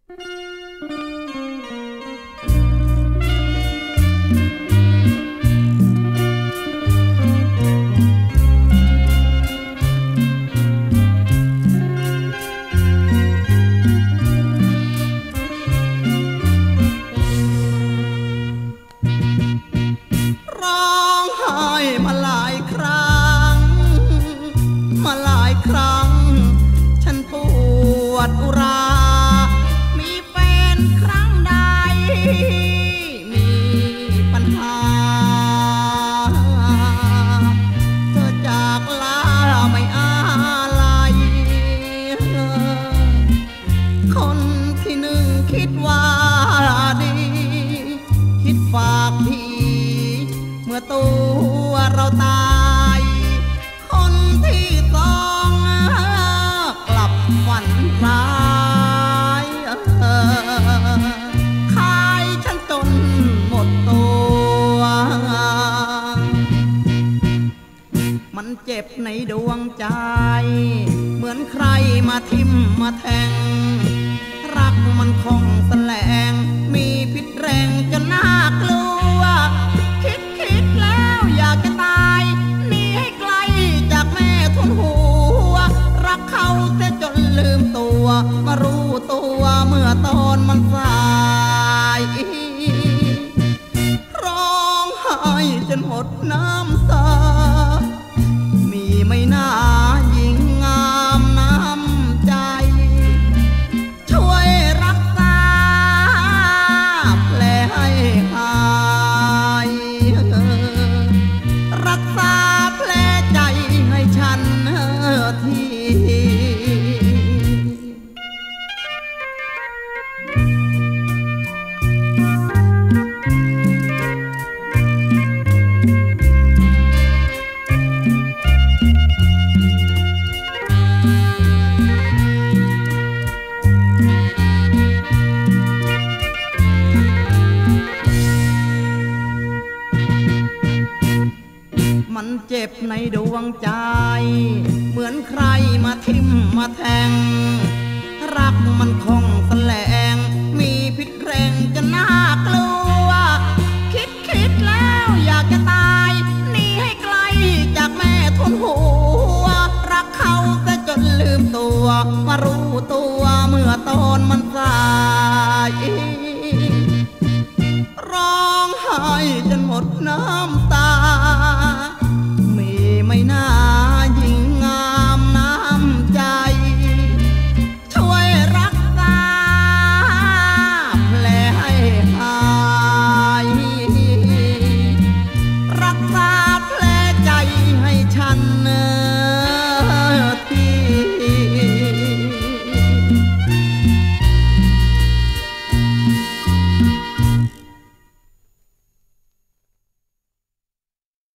ตัวเราตายคนที่สองกลับฝันร้ายขายฉันจนหมดตัวมันเจ็บในดวงใจเหมือนใครมาทิ่มมาแทงรักมันคงแสลงมีพิษแรงจนน่ากลัวคิดแล้วอยากจะตายหนีให้ไกลจากแม่ทุนหัวรักเขาเสียจนลืมตัวมารู้ตัวเมื่อตอนมันสายร้องไห้จนหมดน้ำตามีไม่น่าหญิงงามน้ำใจช่วยรักษาแผลให้หายรักษาแผลใจให้ฉันทีมันเจ็บในดวงใจเหมือนใครมาทิ่มมาแทงรักมันคง